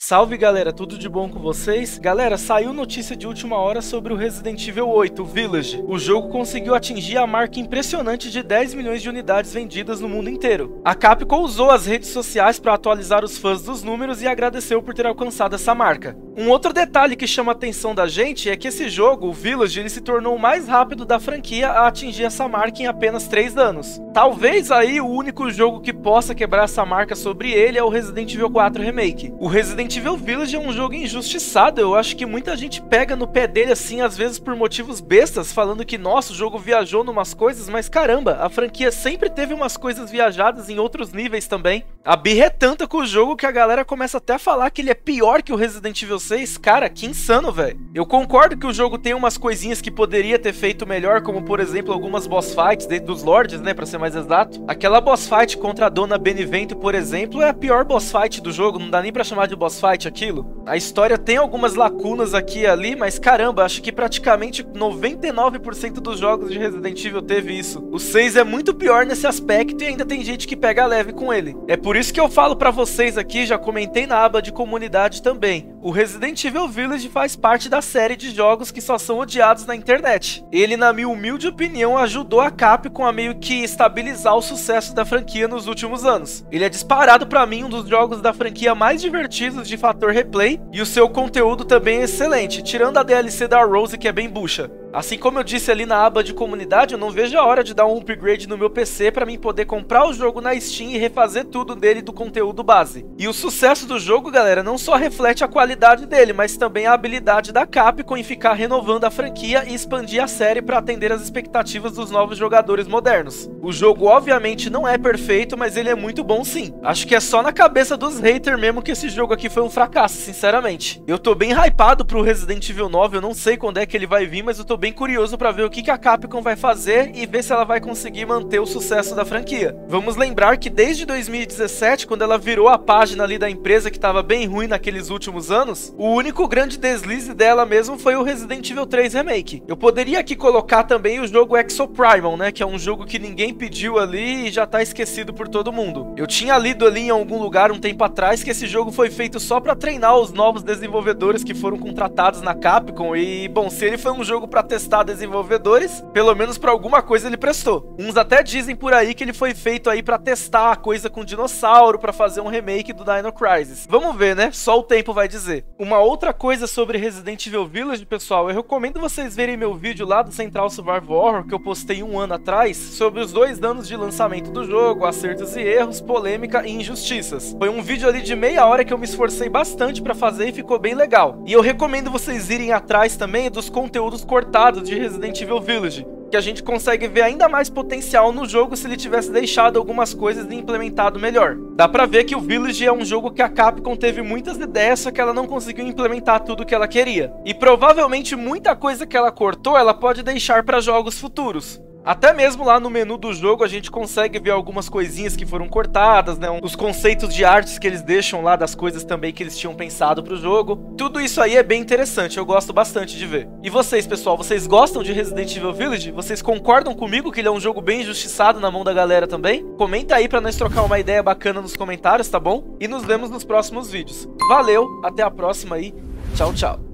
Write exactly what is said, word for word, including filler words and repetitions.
Salve galera, tudo de bom com vocês? Galera, saiu notícia de última hora sobre o Resident Evil oito, Village. O jogo conseguiu atingir a marca impressionante de dez milhões de unidades vendidas no mundo inteiro. A Capcom usou as redes sociais para atualizar os fãs dos números e agradeceu por ter alcançado essa marca. Um outro detalhe que chama a atenção da gente é que esse jogo, o Village, ele se tornou o mais rápido da franquia a atingir essa marca em apenas três anos. Talvez aí o único jogo que possa quebrar essa marca sobre ele é o Resident Evil quatro Remake. O Resident Evil Village é um jogo injustiçado, eu acho que muita gente pega no pé dele assim, às vezes por motivos bestas, falando que nossa, o jogo viajou numas coisas, mas caramba, a franquia sempre teve umas coisas viajadas em outros níveis também. A birra é tanta com o jogo que a galera começa até a falar que ele é pior que o Resident Evil seis, cara, que insano, velho. Eu concordo que o jogo tem umas coisinhas que poderia ter feito melhor, como por exemplo algumas boss fights dentro dos Lords, né, pra ser mais exato. Aquela boss fight contra a Dona Benevento, por exemplo, é a pior boss fight do jogo, não dá nem pra chamar de boss fight aquilo. A história tem algumas lacunas aqui e ali, mas caramba, acho que praticamente noventa e nove por cento dos jogos de Resident Evil teve isso. O seis é muito pior nesse aspecto e ainda tem gente que pega leve com ele. É por isso que eu falo pra vocês aqui, já comentei na aba de comunidade também. O Resident Evil Village faz parte da série de jogos que só são odiados na internet. Ele, na minha humilde opinião, ajudou a Capcom a meio que estabilizar o sucesso da franquia nos últimos anos. Ele é disparado pra mim um dos jogos da franquia mais divertidos de fator replay, e o seu conteúdo também é excelente, tirando a D L C da Rose, que é bem bucha. Assim como eu disse ali na aba de comunidade, eu não vejo a hora de dar um upgrade no meu P C para mim poder comprar o jogo na Steam e refazer tudo dele do conteúdo base. E o sucesso do jogo, galera, não só reflete a qualidade dele, mas também a habilidade da Capcom em ficar renovando a franquia e expandir a série para atender as expectativas dos novos jogadores modernos. O jogo obviamente não é perfeito, mas ele é muito bom sim. Acho que é só na cabeça dos haters mesmo que esse jogo aqui foi um fracasso, sinceramente. Eu tô bem hypado pro Resident Evil nove, eu não sei quando é que ele vai vir, mas eu tô bem curioso para ver o que que a Capcom vai fazer e ver se ela vai conseguir manter o sucesso da franquia. Vamos lembrar que desde dois mil e dezessete, quando ela virou a página ali da empresa que estava bem ruim naqueles últimos anos, o único grande deslize dela mesmo foi o Resident Evil três Remake. Eu poderia aqui colocar também o jogo Exoprimal, né, que é um jogo que ninguém pediu ali e já tá esquecido por todo mundo. Eu tinha lido ali em algum lugar um tempo atrás que esse jogo foi feito só para treinar os novos desenvolvedores que foram contratados na Capcom e, bom, se ele foi um jogo para testar desenvolvedores, pelo menos para alguma coisa ele prestou. Uns até dizem por aí que ele foi feito aí para testar a coisa com dinossauro, para fazer um remake do Dino Crisis. Vamos ver, né? Só o tempo vai dizer. Uma outra coisa sobre Resident Evil Village, pessoal, eu recomendo vocês verem meu vídeo lá do Central Survival Horror, que eu postei um ano atrás, sobre os dois anos de lançamento do jogo, acertos e erros, polêmica e injustiças. Foi um vídeo ali de meia hora que eu me esforcei bastante para fazer e ficou bem legal. E eu recomendo vocês irem atrás também dos conteúdos cortados de Resident Evil Village, que a gente consegue ver ainda mais potencial no jogo se ele tivesse deixado algumas coisas e implementado melhor. Dá pra ver que o Village é um jogo que a Capcom teve muitas ideias, só que ela não conseguiu implementar tudo que ela queria. E provavelmente muita coisa que ela cortou, ela pode deixar para jogos futuros. Até mesmo lá no menu do jogo a gente consegue ver algumas coisinhas que foram cortadas, né? Os conceitos de artes que eles deixam lá das coisas também que eles tinham pensado pro jogo. Tudo isso aí é bem interessante, eu gosto bastante de ver. E vocês, pessoal, vocês gostam de Resident Evil Village? Vocês concordam comigo que ele é um jogo bem injustiçado na mão da galera também? Comenta aí pra nós trocar uma ideia bacana nos comentários, tá bom? E nos vemos nos próximos vídeos. Valeu, até a próxima aí, tchau, tchau.